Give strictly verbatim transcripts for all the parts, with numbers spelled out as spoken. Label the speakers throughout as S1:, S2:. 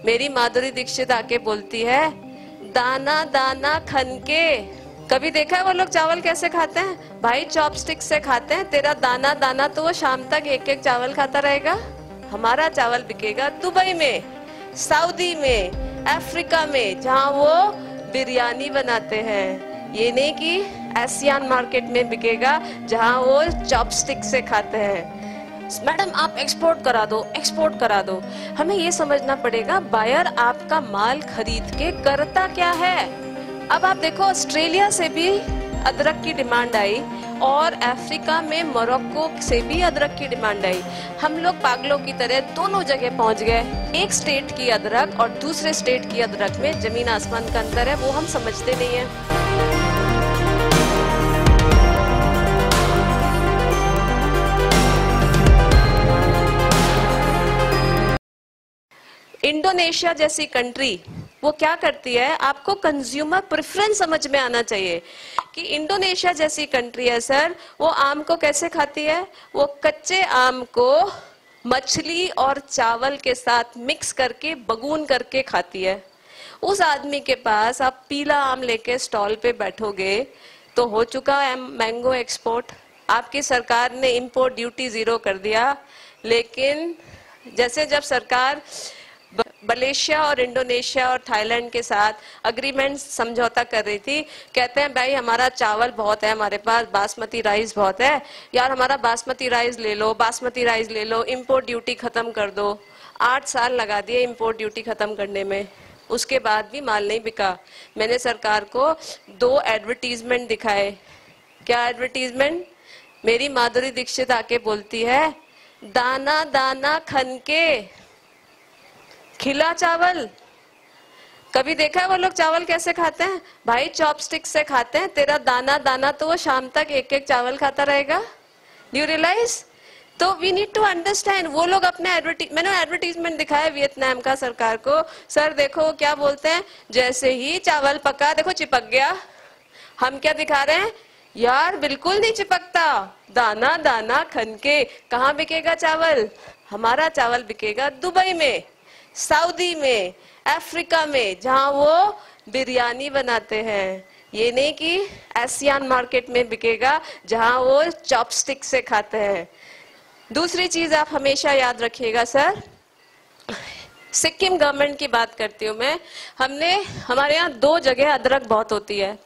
S1: मेरी माधुरी दीक्षित आके बोलती है, दाना दाना खन के। कभी देखा है वो लोग चावल कैसे खाते हैं? भाई चॉपस्टिक से खाते हैं। तेरा दाना दाना तो वो शाम तक एक एक चावल खाता रहेगा। हमारा चावल बिकेगा दुबई में, सऊदी में, अफ्रीका में, जहाँ वो बिरयानी बनाते हैं। ये नहीं कि एशियन मार्केट में बिकेगा जहाँ वो चॉपस्टिक से खाते हैं। मैडम आप एक्सपोर्ट करा दो, एक्सपोर्ट करा दो। हमें ये समझना पड़ेगा बायर आपका माल खरीद के करता क्या है। अब आप देखो ऑस्ट्रेलिया से भी अदरक की डिमांड आई और अफ्रीका में मोरक्को से भी अदरक की डिमांड आई। हम लोग पागलों की तरह दोनों जगह पहुंच गए। एक स्टेट की अदरक और दूसरे स्टेट की अदरक में जमीन आसमान का अंतर है, वो हम समझते नहीं है। इंडोनेशिया जैसी कंट्री वो क्या करती है, आपको कंज्यूमर प्रेफरेंस समझ में आना चाहिए कि इंडोनेशिया जैसी कंट्री है सर, वो आम को कैसे खाती है? वो कच्चे आम को मछली और चावल के साथ मिक्स करके बगून करके खाती है। उस आदमी के पास आप पीला आम लेके स्टॉल पे बैठोगे तो हो चुका है मैंगो एक्सपोर्ट। आपकी सरकार ने इंपोर्ट ड्यूटी जीरो कर दिया, लेकिन जैसे जब सरकार मलेशिया और इंडोनेशिया और थाईलैंड के साथ अग्रीमेंट समझौता कर रही थी, कहते हैं भाई हमारा चावल बहुत है, हमारे पास बासमती राइस बहुत है, यार हमारा बासमती राइस ले लो, बासमती राइस ले लो, इंपोर्ट ड्यूटी खत्म कर दो। आठ साल लगा दिए इंपोर्ट ड्यूटी खत्म करने में, उसके बाद भी माल नहीं बिका। मैंने सरकार को दो एडवर्टीजमेंट दिखाए। क्या एडवर्टीजमेंट? मेरी माधुरी दीक्षित आके बोलती है, दाना दाना खन के खिला चावल। कभी देखा है वो लोग चावल कैसे खाते हैं? भाई चॉपस्टिक से खाते हैं। तेरा दाना दाना तो वो शाम तक एक एक चावल खाता रहेगा। Do you realise? तो वी नीड टू अंडरस्टैंड। वो लोग अपने एडवर्टीज मैंने एडवर्टीजमेंट दिखाया वियतनाम का सरकार को, सर देखो क्या बोलते हैं, जैसे ही चावल पका देखो चिपक गया। हम क्या दिखा रहे हैं? यार बिल्कुल नहीं चिपकता, दाना दाना खन के। कहाँ बिकेगा चावल? हमारा चावल बिकेगा दुबई में, सऊदी में, अफ्रीका में, जहाँ वो बिरयानी बनाते हैं। ये नहीं कि एशियन मार्केट में बिकेगा जहाँ वो चॉपस्टिक से खाते हैं। दूसरी चीज आप हमेशा याद रखिएगा सर, सिक्किम गवर्नमेंट की बात करती हूँ मैं। हमने हमारे यहाँ दो जगह अदरक बहुत होती है।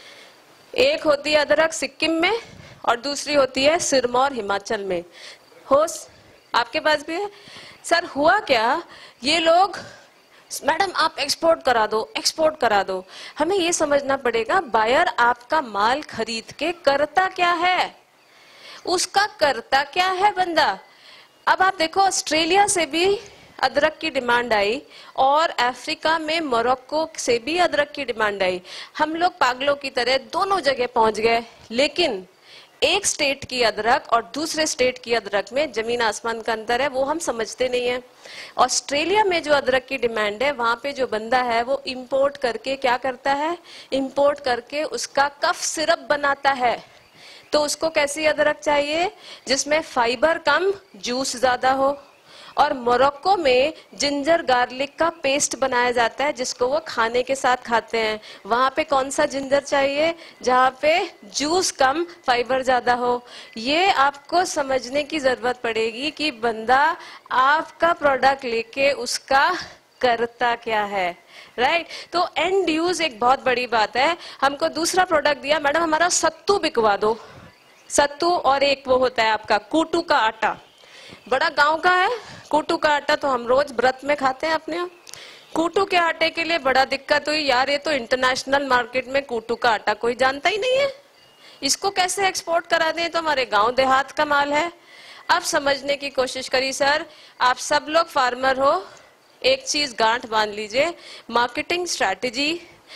S1: एक होती है अदरक सिक्किम में और दूसरी होती है सिरमौर हिमाचल में। हो आपके पास भी है सर? हुआ क्या, ये लोग मैडम आप एक्सपोर्ट करा दो, एक्सपोर्ट करा दो। हमें ये समझना पड़ेगा बायर आपका माल खरीद के करता क्या है, उसका करता क्या है बंदा। अब आप देखो ऑस्ट्रेलिया से भी अदरक की डिमांड आई और अफ्रीका में मोरक्को से भी अदरक की डिमांड आई। हम लोग पागलों की तरह दोनों जगह पहुंच गए, लेकिन एक स्टेट की अदरक और दूसरे स्टेट की अदरक में जमीन आसमान का अंतर है, वो हम समझते नहीं है। ऑस्ट्रेलिया में जो अदरक की डिमांड है, वहां पे जो बंदा है वो इंपोर्ट करके क्या करता है, इंपोर्ट करके उसका कफ सिरप बनाता है। तो उसको कैसी अदरक चाहिए? जिसमें फाइबर कम, जूस ज्यादा हो। और मोरक्को में जिंजर गार्लिक का पेस्ट बनाया जाता है जिसको वो खाने के साथ खाते हैं। वहां पे कौन सा जिंजर चाहिए? जहाँ पे जूस कम, फाइबर ज्यादा हो। ये आपको समझने की जरूरत पड़ेगी कि बंदा आपका प्रोडक्ट लेके उसका करता क्या है, राइट? तो एंड यूज एक बहुत बड़ी बात है। हमको दूसरा प्रोडक्ट दिया, मैडम हमारा सत्तू बिकवा दो। सत्तू और एक वो होता है आपका कूटू का आटा, बड़ा गांव का है। कूटू का आटा तो हम रोज व्रत में खाते हैं अपने। कूटू के आटे के लिए बड़ा दिक्कत हुई, यार ये तो इंटरनेशनल मार्केट में कूटू का आटा कोई जानता ही नहीं है, इसको कैसे एक्सपोर्ट करा दें? तो हमारे गांव देहात का माल है। अब समझने की कोशिश करिए सर, आप सब लोग फार्मर हो, एक चीज गांठ बांध लीजिए, marketing strategy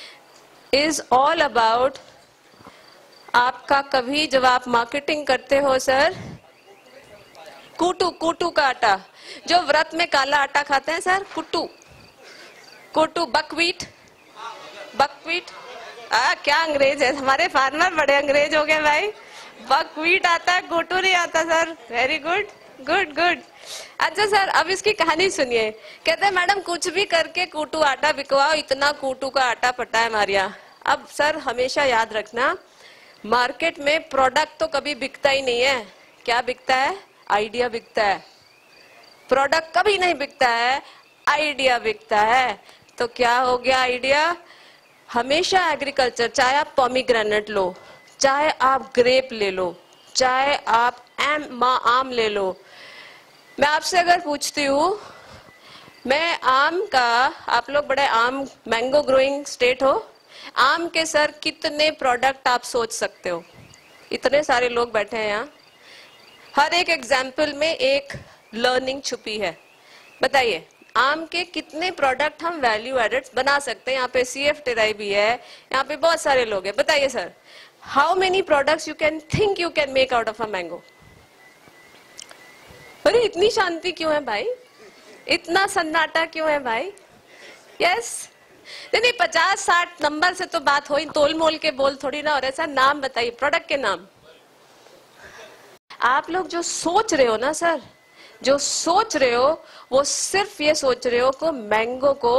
S1: is all about आपका। कभी जब आप मार्केटिंग करते हो सर, कूटू कूटू का आटा, जो व्रत में काला आटा खाते हैं सर, कुट्टू कुट्टू बकवीट बकवीट आ, क्या अंग्रेज है, हमारे फार्मर बड़े अंग्रेज हो गए भाई। बकवीट आता है, कुट्टू नहीं आता sir. Very good, good good. अच्छा सर, अब इसकी कहानी सुनिए। कहते हैं मैडम कुछ भी करके कूटू आटा बिकवाओ, इतना कूटू का आटा पटा है हमारे यहाँ। अब सर हमेशा याद रखना, मार्केट में प्रोडक्ट तो कभी बिकता ही नहीं है। क्या बिकता है? आइडिया बिकता है। प्रोडक्ट कभी नहीं बिकता है, आइडिया बिकता है। तो क्या हो गया आइडिया? हमेशा एग्रीकल्चर, चाहे आप पॉमीग्रेनेट लो, चाहे आप ग्रेप ले लो, चाहे आप एम आम ले लो। मैं आपसे अगर पूछती हूँ, मैं आम का, आप लोग बड़े आम मैंगो ग्रोइंग स्टेट हो, आम के सर कितने प्रोडक्ट आप सोच सकते हो? इतने सारे लोग बैठे हैं यहाँ, हर एक एग्जाम्पल में एक लर्निंग छुपी है। बताइए आम के कितने प्रोडक्ट हम वैल्यू एडेड बना सकते हैं? यहाँ पे सी एफ टेराई भी है, यहाँ पे बहुत सारे लोग हैं। बताइए sir, how many products you can think you can make out of a mango? अरे इतनी शांति क्यों है भाई? इतना सन्नाटा क्यों है भाई? यस नहीं नहीं, पचास साठ नंबर से तो बात हो ही, तोल मोल के बोल थोड़ी ना। और ऐसा नाम बताइए, प्रोडक्ट के नाम। आप लोग जो सोच रहे हो ना सर, जो सोच रहे हो वो सिर्फ ये सोच रहे हो को मैंगो को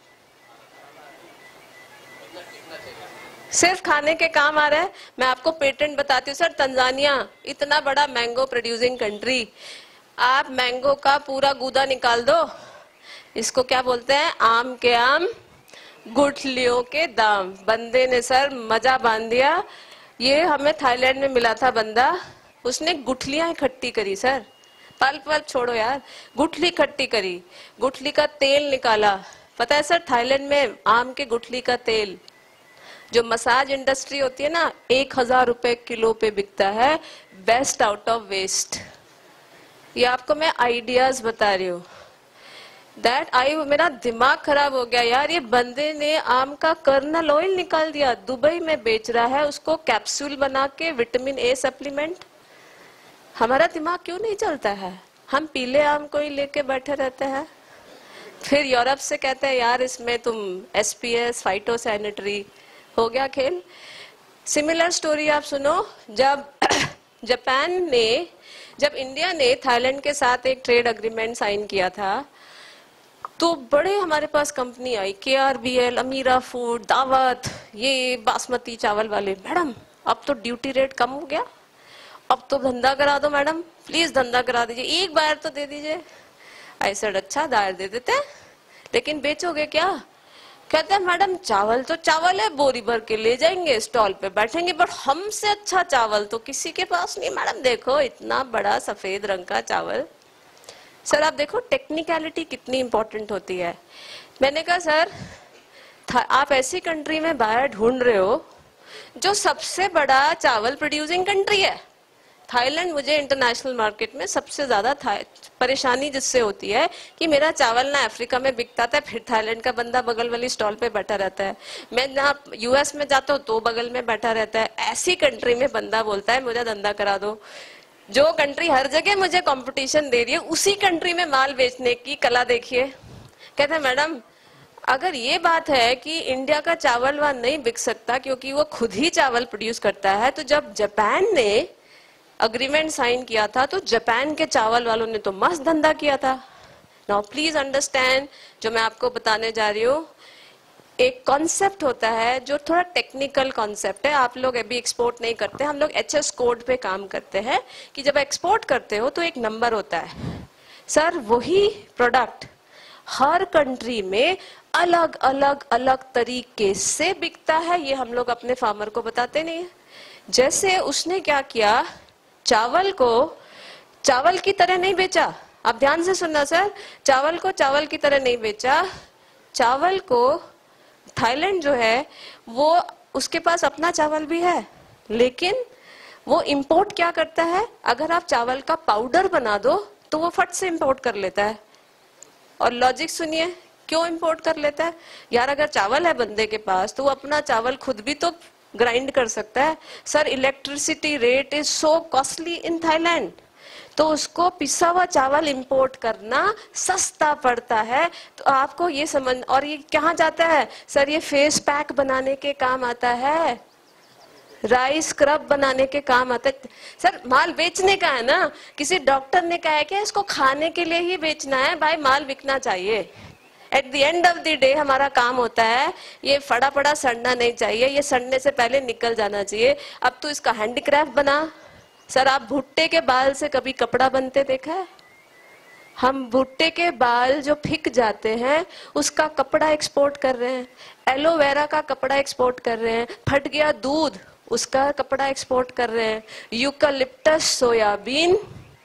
S1: सिर्फ खाने के काम आ रहा है। मैं आपको पेटेंट बताती हूँ सर, तंजानिया इतना बड़ा मैंगो प्रोड्यूसिंग कंट्री, आप मैंगो का पूरा गूदा निकाल दो, इसको क्या बोलते हैं? आम के आम गुठलियों के दाम। बंदे ने सर मजा बांध दिया। ये हमें थाईलैंड में मिला था बंदा, उसने गुठलियां इकट्ठी करी सर, पल्प वल्प छोड़ो यार, गुठली इकट्ठी करी, गुठली का तेल निकाला। पता है सर थाईलैंड में आम के गुठली का तेल, जो मसाज इंडस्ट्री होती है ना, एक हजार रुपए किलो पे बिकता है, बेस्ट आउट ऑफ वेस्ट। ये आपको मैं आइडियाज बता रही हूँ। दैट आई मेरा दिमाग खराब हो गया यार, ये बंदे ने आम का कर्नल ऑयल निकाल दिया, दुबई में बेच रहा है उसको कैप्सूल बना के, विटामिन ए सप्लीमेंट। हमारा दिमाग क्यों नहीं चलता है? हम पीले आम को ही लेके बैठे रहते हैं, फिर यूरोप से कहते हैं यार इसमें तुम S P S phyto sanitary, हो गया खेल। सिमिलर स्टोरी आप सुनो, जब जापान ने, जब इंडिया ने थाईलैंड के साथ एक ट्रेड एग्रीमेंट साइन किया था, तो बड़े हमारे पास कंपनी आई, K R B L, Amira food, Daawat, ये बासमती चावल वाले। मैडम अब तो ड्यूटी रेट कम हो गया, अब तो धंधा करा दो मैडम, प्लीज धंधा करा दीजिए, एक बार तो दे दीजिए। ऐसा अच्छा दायर दे देते, लेकिन बेचोगे क्या? कहते हैं मैडम चावल तो चावल है, बोरी भर के ले जाएंगे, स्टॉल पे बैठेंगे, बट हमसे अच्छा चावल तो किसी के पास नहीं। मैडम देखो इतना बड़ा सफेद रंग का चावल। सर आप देखो टेक्निकलिटी कितनी इंपॉर्टेंट होती है। मैंने कहा सर आप ऐसी कंट्री में बायर ढूंढ रहे हो जो सबसे बड़ा चावल प्रोड्यूसिंग कंट्री है। थाईलैंड मुझे इंटरनेशनल मार्केट में सबसे ज्यादा परेशानी जिससे होती है कि मेरा चावल ना अफ्रीका में बिकता था, फिर थाईलैंड का बंदा बगल वाली स्टॉल पे बैठा रहता है, मैं ना यूएस में जाता हूँ तो बगल में बैठा रहता है। ऐसी कंट्री में बंदा बोलता है मुझे धंधा करा दो। जो कंट्री हर जगह मुझे कंपटीशन दे रही है, उसी कंट्री में माल बेचने की कला देखिए। कहते हैं मैडम अगर ये बात है कि इंडिया का चावल वहां नहीं बिक सकता क्योंकि वो खुद ही चावल प्रोड्यूस करता है, तो जब जापान ने अग्रीमेंट साइन किया था तो जापान के चावल वालों ने तो मस्त धंधा किया था। नाउ प्लीज अंडरस्टैंड, जो मैं आपको बताने जा रही हूँ एक कॉन्सेप्ट होता है जो थोड़ा टेक्निकल कॉन्सेप्ट है। आप लोग अभी एक्सपोर्ट नहीं करते, हम लोग एच एस कोड पे काम करते हैं कि जब एक्सपोर्ट करते हो तो एक नंबर होता है। सर वही प्रोडक्ट हर कंट्री में अलग अलग अलग तरीके से बिकता है, ये हम लोग अपने फार्मर को बताते नहीं है। जैसे उसने क्या किया, चावल को चावल की तरह नहीं बेचा। आप ध्यान से सुनना सर, चावल को चावल की तरह नहीं बेचा। चावल को थाईलैंड जो है वो उसके पास अपना चावल भी है, लेकिन वो इंपोर्ट क्या करता है, अगर आप चावल का पाउडर बना दो तो वो फट से इंपोर्ट कर लेता है। और लॉजिक सुनिए क्यों इंपोर्ट कर लेता है। यार अगर चावल है बंदे के पास तो वो अपना चावल खुद भी तो ग्राइंड कर सकता है। Sir electricity rate is so costly in Thailand, तो उसको पिसा हुआ चावल इंपोर्ट करना सस्ता पड़ता है। तो आपको ये समझ, और ये कहाँ जाता है सर, ये फेस पैक बनाने के काम आता है। राई स्क्रब बनाने के काम आता है। सर माल बेचने का है ना, किसी डॉक्टर ने कहा है कि इसको खाने के लिए ही बेचना है, भाई माल बिकना चाहिए। At the end of the day हमारा काम होता है, ये फड़ा पड़ा सड़ना नहीं चाहिए, ये सड़ने से पहले निकल जाना चाहिए। अब तो इसका हैंडीक्राफ्ट बना। सर आप भुट्टे के बाल से कभी कपड़ा बनते देखा है? हम भुट्टे के बाल जो फिक जाते हैं उसका कपड़ा एक्सपोर्ट कर रहे हैं, एलोवेरा का कपड़ा एक्सपोर्ट कर रहे हैं, फट गया दूध उसका कपड़ा एक्सपोर्ट कर रहे हैं, यूकालिप्टस सोयाबीन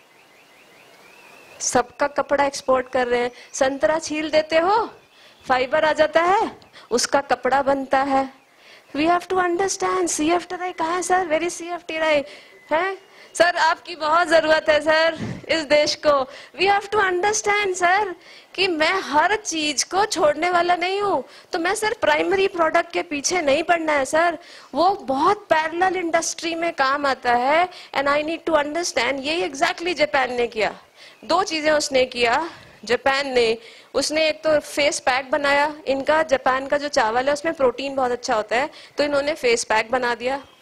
S1: सबका कपड़ा एक्सपोर्ट कर रहे हैं। संतरा छील देते हो, फाइबर आ जाता है, उसका कपड़ा बनता है। We have to understand. C F T I कहाँ है sir? Very C F T I है सर, आपकी बहुत जरूरत है सर इस देश को। We have to understand sir कि मैं हर चीज को छोड़ने वाला नहीं हूँ, तो मैं सर प्राइमरी प्रोडक्ट के पीछे नहीं पड़ना है सर, वो बहुत पैरेलल इंडस्ट्री में काम आता है। And I need to understand. यही एग्जैक्टली जापान ने किया। दो चीजें उसने किया जापान ने। उसने एक तो फेस पैक बनाया, इनका जापान का जो चावल है उसमें प्रोटीन बहुत अच्छा होता है, तो इन्होंने फेस पैक बना दिया।